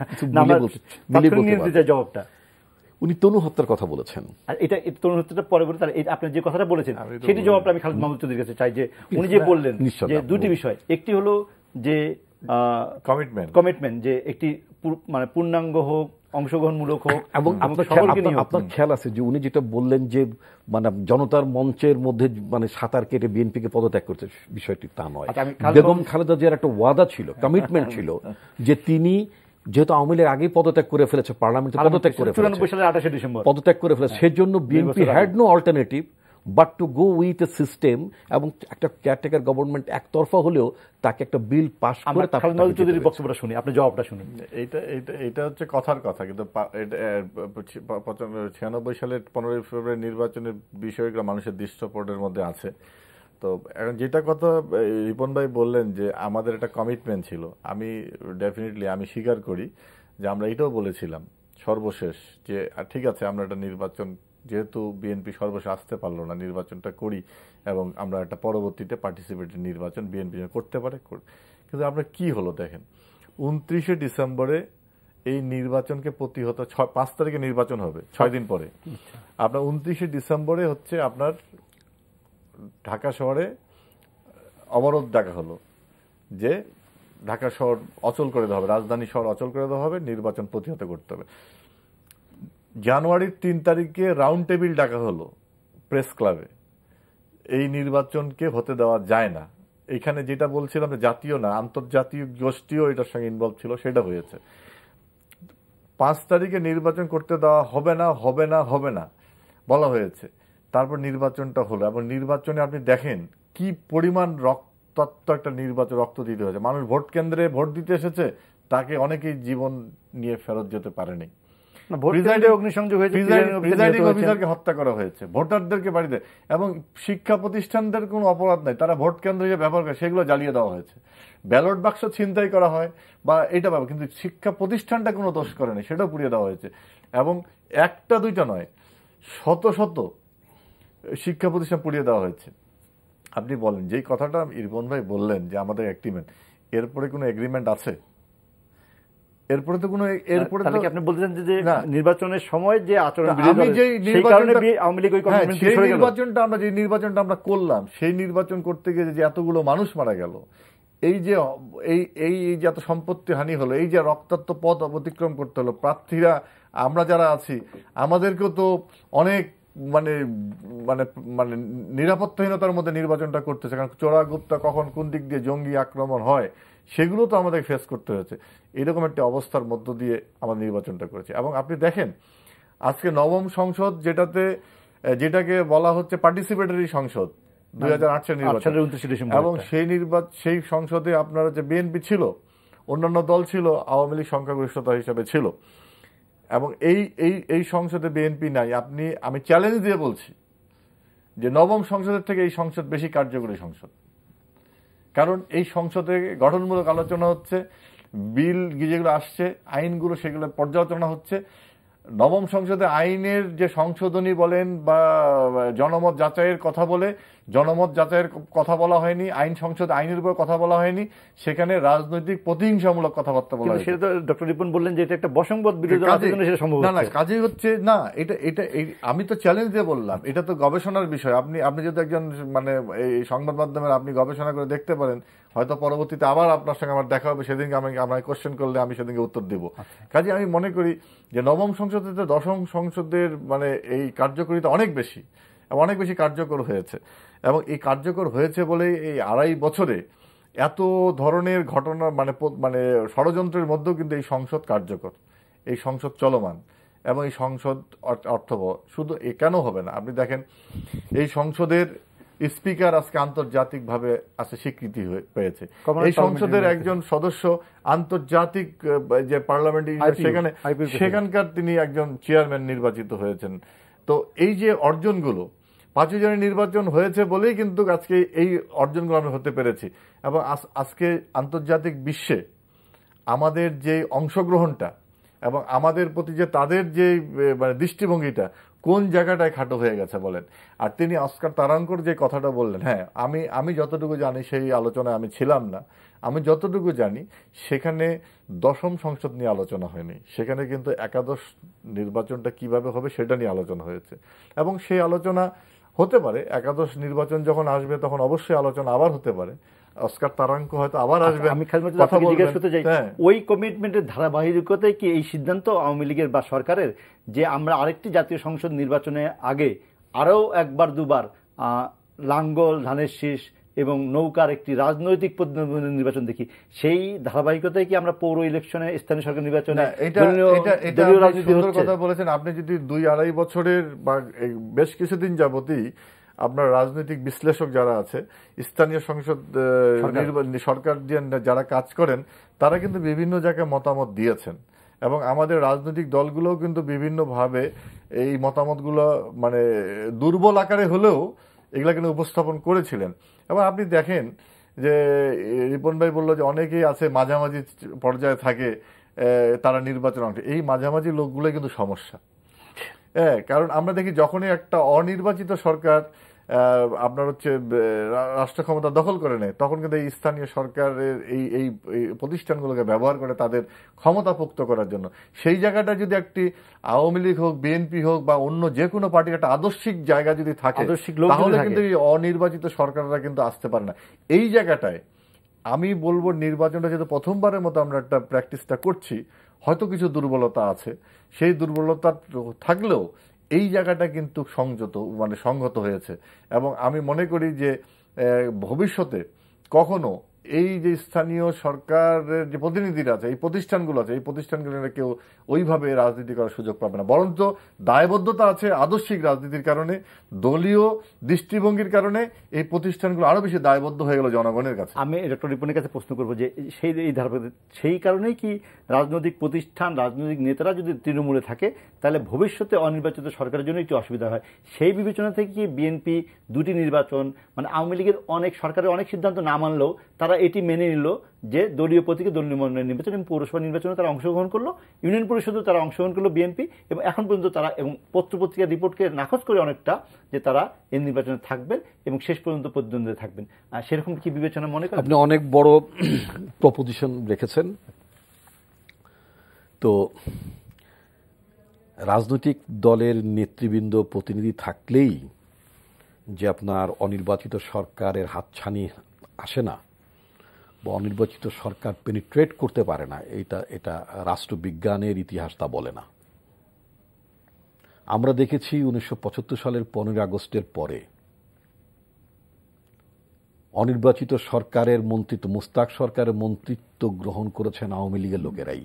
জবাবটা উনি তনু হত্যার কথা বলেছেন, আর এটা তনু হত্যাটা পরে বলে, তাহলে আপনি যে কথাটা বলেছেন সেটি জবাবটা আমি খালেদ মাহমুদ চৌধুরীর কাছে চাই। যে উনি যে বললেন যে দুটি বিষয়, একটি হলো যে কমিটমেন্ট, যে একটি মানে পূর্ণাঙ্গ হোক, অংশগ্রহণমূলক হোক, এবং আপনার খেয়াল আছে যে উনি যেটা বললেন যে মানে জনতার মঞ্চের মধ্যে মানে সাঁতার কেটে বিএনপিকে পদত্যাগ করতে, বিষয়টি তা নয়। বেগম খালেদা জিয়ার একটা ওয়াদা ছিল, কমিটমেন্ট ছিল যে তিনি যেহেতু আওয়ামী লীগ আগেই পদত্যাগ করে ফেলেছে, পার্লামেন্টে পদত্যাগ করে ফেলেছে, সেজন্য BNP had no alternative but to go with a system, এবং একটা কেয়ারটেকার গভর্নমেন্ট একতরফা হলেও তাকে একটা বিল পাস করে বক্তব্যটা শুনি, আপনি জবাবটা শুনুন। এটা হচ্ছে কথার কথা, কিন্তু 96 সালের 15 ফেব্রুয়ারি নির্বাচনের বিষয়গুলো মানুষের দৃশ্যপটের মধ্যে আছে। তো এখন যেটা কথা রিপন ভাই বললেন যে আমাদের একটা কমিটমেন্ট ছিল, আমি ডেফিনেটলি আমি স্বীকার করি যে আমরা এটাও বলেছিলাম সর্বশেষ যে ঠিক আছে আমরা একটা নির্বাচন, যেহেতু বিএনপি সর্বশেষ আসতে পারলো না, নির্বাচনটা করি এবং আমরা একটা পরবর্তীতে পার্টিসিপেটিভ নির্বাচন বিএনপি করতে পারে। কিন্তু আমরা কি হলো দেখেন, 29শে ডিসেম্বরে এই নির্বাচনকে প্রতিহত, 5 তারিখে নির্বাচন হবে, 6 দিন পরে আপনার 29শে ডিসেম্বরে হচ্ছে আপনার ঢাকা শহরে অবরোধ ডাকা হলো যে ঢাকা শহর অচল করে দেওয়া হবে, রাজধানী শহর অচল করে দেওয়া হবে, নির্বাচন প্রতিহত করতে হবে। জানুয়ারির 3 তারিখে রাউন্ড টেবিল ডাকা হলো প্রেস ক্লাবে, এই নির্বাচনকে হতে দেওয়া যায় না। এখানে যেটা বলছিলাম জাতীয় না আন্তর্জাতিক গোষ্ঠীও এটার সঙ্গে ইনভলভ ছিল, সেটা হয়েছে। 5 তারিখে নির্বাচন করতে দেওয়া হবে না, হবে না, হবে না বলা হয়েছে। তারপর নির্বাচনটা হলো, এবং নির্বাচনে আপনি দেখেন কি পরিমাণ রক্তাক্ত একটা নির্বাচন, রক্ত দিতে হয়েছে। মানুষ ভোট কেন্দ্রে ভোট দিতে এসেছে, তাকে অনেকেই জীবন নিয়ে ফেরত যেতে পারেনি, প্রিজাইডিং অফিসারকে হত্যা করা হয়েছে, ভোটারদেরকে বাড়িতে, এবং শিক্ষা প্রতিষ্ঠানদের কোনো অপরাধ নাই, তারা ভোট কেন্দ্র হিসেবে ব্যবহার করে, সেগুলো জ্বালিয়ে দেওয়া হয়েছে। ব্যালট বাক্স ছিনতাই করা হয় বা এটা ব্যাপার, কিন্তু শিক্ষা প্রতিষ্ঠানটা কোনো দোষ করেনি, সেটাও পুড়িয়ে দেওয়া হয়েছে। এবং একটা দুইটা নয়, শত শত শিক্ষা প্রতিষ্ঠান পুড়িয়ে দেওয়া হয়েছে। আপনি বলেন, যেই কথাটা ইরফান ভাই বললেন যে আমাদের এগ্রিমেন্ট, এরপরে কোনো এগ্রিমেন্ট আছে? এরপরে তো কোনো, এরপরে তো আপনি বলতেছেন যে নির্বাচনের সময় যে আচরণ, যে নির্বাচনটা আমরা করলাম, সেই নির্বাচন করতে গিয়ে যে এতগুলো মানুষ মারা গেল, এই যে এই যে এত সম্পত্তি হানি হলো, এই যে রক্তাক্ত পথ অতিক্রম করতে হলো, প্রার্থীরা আমরা যারা আছি আমাদেরকেও তো অনেক মানে মানে মানে নিরাপত্তাহীনতার মধ্যে নির্বাচনটা করতেছে, কারণ চোরা গুপ্তা কখন কোন দিক দিয়ে জঙ্গি আক্রমণ হয় সেগুলো তো আমাদের ফেস করতে হয়েছে। এরকম একটা অবস্থার মধ্য দিয়ে আমরা নির্বাচনটা করেছি। এবং আপনি দেখেন আজকে নবম সংসদ যেটাকে বলা হচ্ছে পার্টিসিপেটরি সংসদ 2008 সালের নির্বাচন, এবং সেই সংসদে আপনারা যে বিএনপি ছিল, অন্যান্য দল ছিল, আওয়ামী লীগ সংখ্যাগরিষ্ঠতা হিসেবে ছিল, এবং এই সংসদে বিএনপি নাই। আমি চ্যালেঞ্জ দিয়ে বলছি যে নবম সংসদের থেকে এই সংসদ বেশি কার্যকরী সংসদ, কারণ এই সংসদে গঠনমূলক আলোচনা হচ্ছে, বিল যেগুলো আসছে আইনগুলো সেগুলো পর্যালোচনা হচ্ছে। নবম সংসদে আইনের যে সংশোধনী বলেন বা জনমত যাচাইয়ের কথা বলে, জনমত যাচাইয়ের কথা বলা হয়নি, আইন সংসদে আইনের উপর কথা বলা হয়নি, সেখানে রাজনৈতিক প্রতিহিংসামূলক কথাবার্তা বলা হয়েছে। সেটা তো ডক্টর রিপন বললেন যে এটা একটা বসংবাদ বিরোধী আচরণ, সেটা সম্ভব না, কাজেই হচ্ছে না। এটা আমি তো চ্যালেঞ্জ দিয়ে বললাম, এটা তো গবেষণার বিষয়। আপনি যদি একজন মানে এই সংবাদ মাধ্যমের আপনি গবেষণা করে দেখতে পারেন, হয়তো পরবর্তীতে আবার আপনার সঙ্গে আমার দেখা হবে, সেদিনকে আমাকে কোশ্চেন করলে আমি সেদিনকে উত্তর দেব। কাজে আমি মনে করি যে নবম সংসদের দশম সংসদের মানে এই কার্যকরিতা অনেক বেশি এবং অনেক বেশি কার্যকর হয়েছে, এবং এই কার্যকর হয়েছে বলেই এই 2.5 বছরে এত ধরনের ঘটনা মানে ষড়যন্ত্রের মধ্যেও কিন্তু এই সংসদ কার্যকর, এই সংসদ চলমান, এবং এই সংসদ অর্থবহ। শুধু কেন হবে না, আপনি দেখেন এই সংসদের স্পিকার আজকে আন্তর্জাতিকভাবে আছে স্বীকৃতি পেয়েছে। এই সংসদের একজন সদস্য আন্তর্জাতিক যে পার্লামেন্ট সেখানকার তিনি একজন চেয়ারম্যান নির্বাচিত হয়েছেন। তো এই যে অর্জনগুলো 5 জনের নির্বাচন হয়েছে বলেই কিন্তু আজকে এই অর্জনগুলো আমরা হতে পেরেছি। এবং আজকে আন্তর্জাতিক বিশ্বে আমাদের যে অংশগ্রহণটা এবং আমাদের প্রতি যে তাদের যে মানে দৃষ্টিভঙ্গিটা কোন জায়গাটায় খাটো হয়ে গেছে বলেন। আর তিনি অস্কার তারাঙ্কর যে কথাটা বললেন, হ্যাঁ আমি যতটুকু জানি, সেই আলোচনায় আমি ছিলাম না, আমি যতটুকু জানি সেখানে দশম সংসদ নিয়ে আলোচনা হয়নি, সেখানে কিন্তু একাদশ নির্বাচনটা কিভাবে হবে সেটা নিয়ে আলোচনা হয়েছে। এবং সেই আলোচনা হতে পারে, একাদশ নির্বাচন যখন আসবে তখন অবশ্যই আলোচনা আবার হতে পারে, অস্কার তারাঙ্ক হয়তো আবার আসবে। আমি জিজ্ঞেস করতে চাই, ওই কমিটমেন্টের ধারাবাহিকতায় কি এই সিদ্ধান্ত আওয়ামী লীগের বা সরকারের যে আমরা আরেকটি জাতীয় সংসদ নির্বাচনের আগে আরও একবার দুবার লাঙ্গল, ধানের শীষ এবং নৌকার একটি রাজনৈতিক নির্বাচন দেখি, সেই ধারাবাহিকতায় কি আমরা পৌর ইলেকশনে, স্থানীয় সরকার নির্বাচনে সুন্দর কথা বলেছেন আপনি। যদি 2-2.5 বছরের বা বেশ কিছুদিন যাবতই আপনার রাজনৈতিক বিশ্লেষক যারা আছে, স্থানীয় সংসদ সরকার যারা কাজ করেন, তারা কিন্তু বিভিন্ন জায়গায় মতামত দিয়েছেন, এবং আমাদের রাজনৈতিক দলগুলোও কিন্তু বিভিন্নভাবে এই মতামতগুলো মানে দুর্বল আকারে হলেও এগুলা কিন্তু উপস্থাপন করেছিলেন। এবং আপনি দেখেন যে রিপন ভাই বললো যে অনেকেই আছে মাঝামাঝি পর্যায়ে থাকে, তারা নির্বাচন অংশ, এই মাঝামাঝি লোকগুলো কিন্তু সমস্যা। কারণ আমরা দেখি যখনই একটা অনির্বাচিত সরকার আপনার হচ্ছে রাষ্ট্র ক্ষমতা দখল করে নেয়, তখন কিন্তু এই স্থানীয় সরকারের এই প্রতিষ্ঠানগুলোকে ব্যবহার করে তাদের ক্ষমতা পোক্ত করার জন্য। সেই জায়গাটা যদি একটি আওয়ামী লীগ হোক, বিএনপি হোক বা অন্য যে কোনো পার্টির একটা আদর্শিক জায়গা যদি থাকে, তাহলে কিন্তু এই অনির্বাচিত সরকাররা কিন্তু আসতে পারে না। এই জায়গাটায় আমি বলবো নির্বাচনটা যেহেতু প্রথমবারের মতো আমরা একটা প্র্যাকটিসটা করছি, হয়তো কিছু দুর্বলতা আছে, সেই দুর্বলতা থাকলেও এই জায়গাটা কিন্তু সংহত হয়েছে। এবং আমি মনে করি যে ভবিষ্যতে কখনো এই যে স্থানীয় সরকারের যে প্রতিনিধিরা আছে, এই প্রতিষ্ঠানগুলো আছে, এই প্রতিষ্ঠানগুলো কেউ ওইভাবে রাজনীতি করার সুযোগ পাবে না, বরঞ্চ দায়বদ্ধতা আছে আদর্শিক রাজনীতির কারণে, দলীয় দৃষ্টিভঙ্গির কারণে এই প্রতিষ্ঠানগুলো আরো বেশি দায়বদ্ধ হয়ে গেল জনগণের কাছে। আমি ডক্টর রিপনের কাছে প্রশ্ন করবো যে সেই কারণেই কি রাজনৈতিক প্রতিষ্ঠান, রাজনৈতিক নেতারা যদি তৃণমূলে থাকে, তাহলে ভবিষ্যতে অনির্বাচিত সরকারের জন্য একটু অসুবিধা হয়। সেই বিবেচনা থেকে কি বিএনপি দুটি নির্বাচন, মানে আওয়ামী লীগের সরকারের অনেক সিদ্ধান্ত না মানলেও তারা এটি মেনে নিল যে দলীয় প্রতীকে দলীয় মনোনয়ন নির্বাচন, এবং পৌরসভা নির্বাচনে তারা অংশগ্রহণ করলো, ইউনিয়ন পরিষদেও তারা অংশগ্রহণ করলো বিএনপি, এবং এখন পর্যন্ত তারা এবং পত্রপত্রিকার রিপোর্টকে নাকচ করে অনেকটা যে তারা এই নির্বাচনে থাকবেন এবং শেষ পর্যন্ত প্রতিদ্বন্দ্বিতা থাকবেন। সেরকম কি বিবেচনা মনে করেন? আপনি অনেক বড় প্রপোজিশন রেখেছেন। তো রাজনৈতিক দলের নেতৃবৃন্দ প্রতিনিধি থাকলেই যে আপনার অনির্বাচিত সরকারের হাতছানি আসে না বা অনির্বাচিত সরকার পেনিট্রেট করতে পারে না, এটা রাষ্ট্রবিজ্ঞানের ইতিহাস তা বলে না। আমরা দেখেছি 1975 সালের 15 আগস্টের পরে অনির্বাচিত সরকারের মন্ত্রিত্ব, মোস্তাক সরকারের মন্ত্রিত্ব গ্রহণ করেছেন আওয়ামী লীগের লোকেরাই।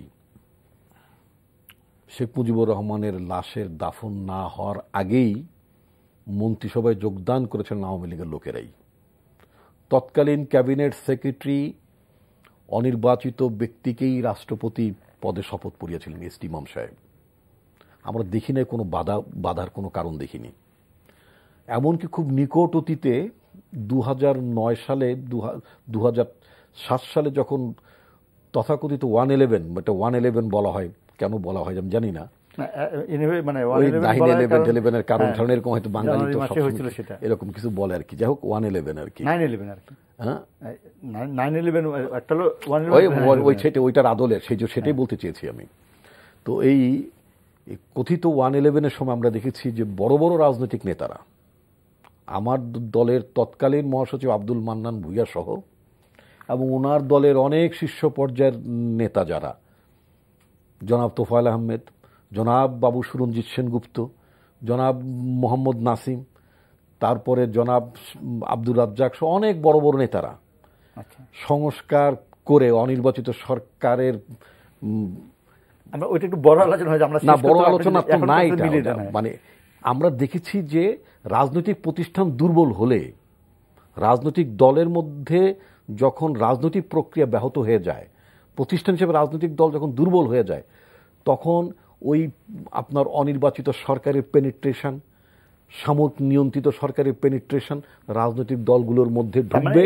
শেখ মুজিবুর রহমানের লাশের দাফন না হওয়ার আগেই মন্ত্রিসভায় যোগদান করেছেন আওয়ামী লীগের লোকেরাই। তৎকালীন ক্যাবিনেট সেক্রেটারি অনির্বাচিত ব্যক্তিকেই রাষ্ট্রপতি পদে শপথ পড়িয়েছিলেন, এস টি ইমাম সাহেব। আমরা দেখি না কোনো বাধার কোনো কারণ দেখিনি। এমনকি খুব নিকট অতীতে 2009 সালে 2007 সালে যখন তথাকথিত 111 বলা হয়, কেন বলা হয় আমি জানি না, মানে 9/11 কারণ এরকম হয়তো বাঙালি তো এরকম কিছু বলে আর কি। যাই হোক 111 আর কি, 9/11 আর কি, হ্যাঁ 9/11 একটা ওইটার আদলে সেটাই বলতে চেয়েছি আমি। তো এই কথিত 111 সময় আমরা দেখেছি যে বড় বড় রাজনৈতিক নেতারা, আমার দলের তৎকালীন মহাসচিব আব্দুল মান্নান ভূঁইয়া সহ এবং ওনার দলের অনেক শীর্ষ পর্যায়ের নেতা যারা, জনাব তোফায়েল আহমেদ, জনাব বাবু সুরঞ্জিত সেনগুপ্ত, জনাব মোহাম্মদ নাসিম, তারপরে জনাব আব্দুর রাজ্জাক সহ অনেক বড় বড় নেতারা সংস্কার করে অনির্বাচিত সরকারের, ওইটা একটু বড় আলোচনা হয়, আমরা না বড় আলোচনা তো নাই, মানে আমরা দেখেছি যে রাজনৈতিক প্রতিষ্ঠান দুর্বল হলে, রাজনৈতিক দলের মধ্যে যখন রাজনৈতিক প্রক্রিয়া ব্যাহত হয়ে যায়, প্রতিষ্ঠান হিসেবে রাজনৈতিক দল যখন দুর্বল হয়ে যায়, তখন ওই আপনার অনির্বাচিত সরকারের পেনিট্রেশন, সাময়িক নিয়ন্ত্রিত সরকারের পেনিট্রেশন রাজনৈতিক দলগুলোর মধ্যে ঢুকবে,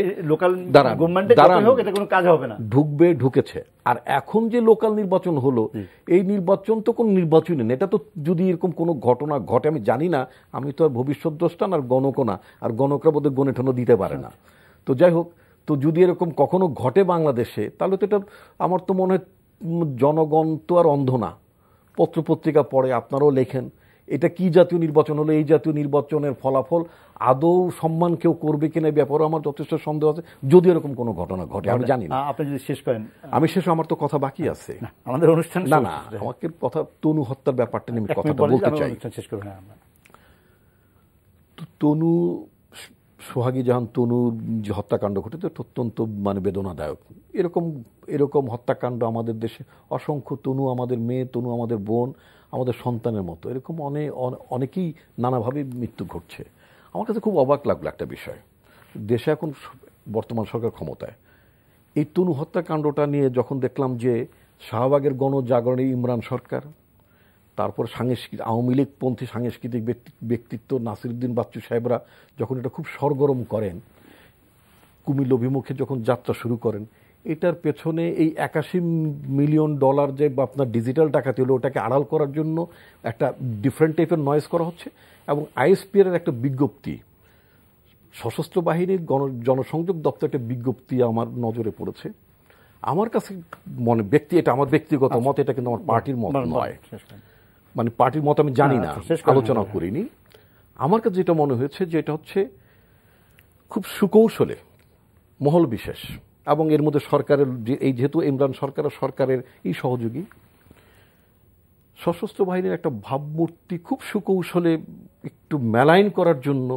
ঢুকবে, ঢুকেছে। আর এখন যে লোকাল নির্বাচন হলো, এই নির্বাচন তো কোন নির্বাচনই নেই। এটা তো যদি এরকম কোনো ঘটনা ঘটে, আমি জানি না, আমি তো আর ভবিষ্যৎ দ্রষ্টা আর গণকও না, আর গণকরা বোধহয় গণে ঠনো দিতে পারে না। তো যাই হোক, তো যদি এরকম কখনো ঘটে বাংলাদেশে, তাহলে তো এটা আমার তো মনে হয় জনগণ তো আর অন্ধ না, পত্রপত্রিকা পড়ে, আপনারাও লেখেন, এটা কি জাতীয় নির্বাচন হলো, এই জাতীয় নির্বাচনের ফলাফল আদৌ সম্মান কেউ করবে কিনা ব্যাপারে আমার যথেষ্ট সন্দেহ আছে, যদি এরকম কোনো ঘটনা ঘটে। আমি জানি না। আপনি যদি শেষ করেন। আমি শেষ, আমার তো কথা বাকি আছে আমাদের অনুষ্ঠান। না না, আমাকে কথা তনু হত্যার ব্যাপারটা নিয়ে কথাটা বলতে চাই। তনু, সোহাগী জাহান তনুর যে হত্যাকাণ্ড ঘটেছে অত্যন্ত মানে বেদনাদায়ক। এরকম হত্যাকাণ্ড আমাদের দেশে অসংখ্য, তনু আমাদের মেয়ে, তনু আমাদের বোন, আমাদের সন্তানের মতো, এরকম অনেকেই নানাভাবে মৃত্যু ঘটছে। আমার কাছে খুব অবাক লাগলো একটা বিষয়, দেশে এখন বর্তমান সরকার ক্ষমতায়, এই তনু হত্যাকাণ্ডটা নিয়ে যখন দেখলাম যে শাহবাগের গণজাগরণে ইমরান সরকার, তারপর আওয়ামী লীগপন্থী সাংস্কৃতিক ব্যক্তিত্ব নাসিরউদ্দিন বাচ্চু সাহেবরা যখন এটা খুব সরগরম করেন, কুমিল্লা অভিমুখে যখন যাত্রা শুরু করেন, এটার পেছনে এই $81 মিলিয়ন যে আপনার ডিজিটাল ডাকাতি হলো, ওটাকে আড়াল করার জন্য একটা ডিফারেন্ট টাইপের নয়েজ করা হচ্ছে। এবং আইএসপিআর এর একটা বিজ্ঞপ্তি, সশস্ত্র বাহিনীর জনসংযোগ দপ্তর একটা বিজ্ঞপ্তি আমার নজরে পড়েছে। আমার কাছে এটা আমার ব্যক্তিগত মত, এটা কিন্তু আমার পার্টির মত নয়, মানে পার্টির মত আমি জানি না, আলোচনা করিনি। আমার কাছে যেটা মনে হয়েছে যে এটা হচ্ছে খুব সুকৌশলে মহল বিশেষ, এবং এর মধ্যে সরকারের যেহেতু ইমরান সরকারের এই সহযোগী, সশস্ত্র বাহিনীর একটা ভাবমূর্তি খুব সুকৌশলে একটু মেলাইন করার জন্য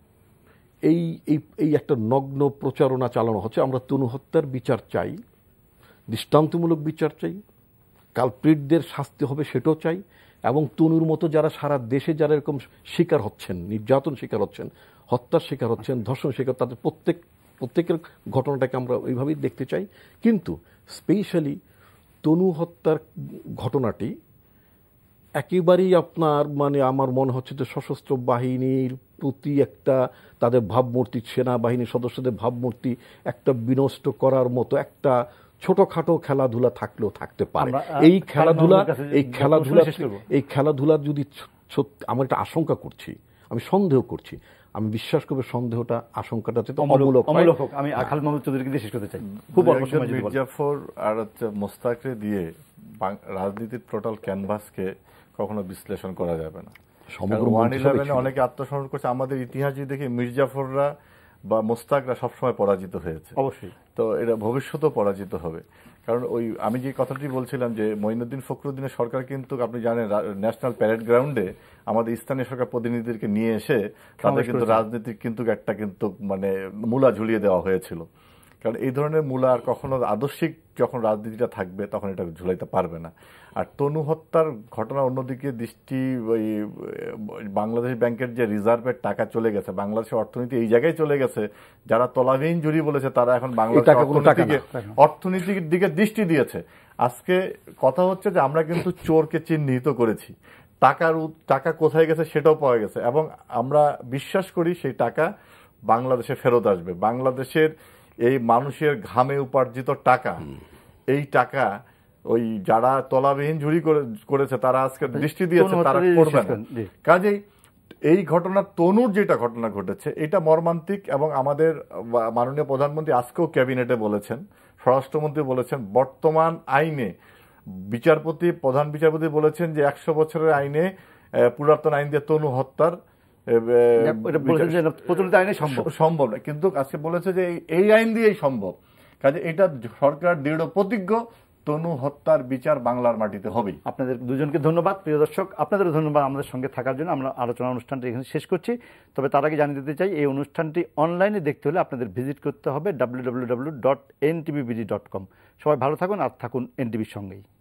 এই একটা নগ্ন প্রচারণা চালানো হচ্ছে। আমরা তনু হত্যার বিচার চাই, দৃষ্টান্তমূলক বিচার চাই, কালপ্রিটদের শাস্তি হবে সেটাও চাই, এবং তনুর মতো যারা সারা দেশে যারা এরকম শিকার হচ্ছেন, নির্যাতন শিকার হচ্ছেন, হত্যার শিকার হচ্ছেন, ধর্ষণ শিকার, তাদের প্রত্যেকের ঘটনাটাকে আমরা ওইভাবেই দেখতে চাই। কিন্তু স্পেশালি তনু হত্যার ঘটনাটি একেবারেই আপনার আমার মনে হচ্ছে যে সশস্ত্র বাহিনীর প্রতি একটা তাদের ভাবমূর্তি, সেনাবাহিনীর সদস্যদের ভাবমূর্তি একটা বিনষ্ট করার মতো একটা ছোটখাটো খেলাধুলা থাকলেও থাকতে পারে। এই খেলাধুলা যদি আমার একটা আশঙ্কা করছি, আমি সন্দেহ করছি, আমি বিশ্বাস করব সন্দেহটা আশঙ্কাটা অমূলক। আমি খালেদ মাহমুদ চৌধুরীকে শেষ করতে চাই। খুব মির্জাফর আর মোস্তাককে দিয়ে রাজনীতির টোটাল ক্যানভাসকে কখনো বিশ্লেষণ করা যাবে না। 111 অনেকে আত্মসমর্পণ করছে। আমাদের ইতিহাস যদি দেখি, মির্জাফররা বা মোস্তাকরা সবসময় পরাজিত হয়েছে, অবশ্যই। তো এটা ভবিষ্যতেও পরাজিত হবে। কারণ ওই আমি যে কথাটি বলছিলাম যে মঈনুদ্দিন ফখরুদ্দিনের সরকার কিন্তু আপনি জানেন ন্যাশনাল প্যারেড গ্রাউন্ডে আমাদের স্থানীয় সরকার প্রতিনিধিদেরকে নিয়ে এসে তাদের কিন্তু রাজনীতির কিন্তু একটা কিন্তু মানে মূলা ঝুলিয়ে দেওয়া হয়েছিল। কারণ এই ধরনের মূলা আর কখনো আদর্শিক যখন রাজনীতিটা থাকবে তখন এটা ঝুলাইতে পারবে না। আর তনু হত্যার ঘটনা অন্যদিকে দৃষ্টি ওই বাংলাদেশ ব্যাংকের যে রিজার্ভের টাকা চলে গেছে, বাংলাদেশের অর্থনীতি এই জায়গায় চলে গেছে, যারা তলাবিহীন জুরি বলেছে তারা এখন বাংলাদেশের অর্থনীতির দিকে দৃষ্টি দিয়েছে। আজকে কথা হচ্ছে যে আমরা কিন্তু চোরকে চিহ্নিত করেছি, টাকা কোথায় গেছে সেটাও পাওয়া গেছে, এবং আমরা বিশ্বাস করি সেই টাকা বাংলাদেশে ফেরত আসবে। বাংলাদেশের এই মানুষের ঘামে উপার্জিত টাকা, এই টাকা ওই যারা তলাবিহীন ঝুরি করেছে তারা আজকে দৃষ্টি দিয়েছে, তারা করবে না। কাজেই এই ঘটনা তনুর যেটা ঘটনা ঘটেছে এটা মর্মান্তিক, এবং আমাদের মাননীয় প্রধানমন্ত্রী আজকেও ক্যাবিনেটে বলেছেন, স্বরাষ্ট্রমন্ত্রী বলেছেন, বর্তমান আইনে প্রধান বিচারপতি বলেছেন যে 100 বছরের আইনে, পুরাতন আইন দিয়ে তনু হত্যার সম্ভব না, কিন্তু আজকে বলেছে যে এই আইন দিয়েই সম্ভব। কাজে এটা সরকার দৃঢ় প্রতিজ্ঞ, তনু হত্যার বিচার বাংলার মাটিতে হবেই। আপনাদের দুজনকে ধন্যবাদ। প্রিয় দর্শক, আপনাদেরও ধন্যবাদ আমাদের সঙ্গে থাকার জন্য। আমরা আলোচনা অনুষ্ঠানটি এখানে শেষ করছি। তবে তার আগে জানিয়ে দিতে চাই, এই অনুষ্ঠানটি অনলাইনে দেখতে হলে আপনাদের ভিজিট করতে হবে www.ntvbd.com। সবাই ভালো থাকুন আর থাকুন এনটিভির সঙ্গেই।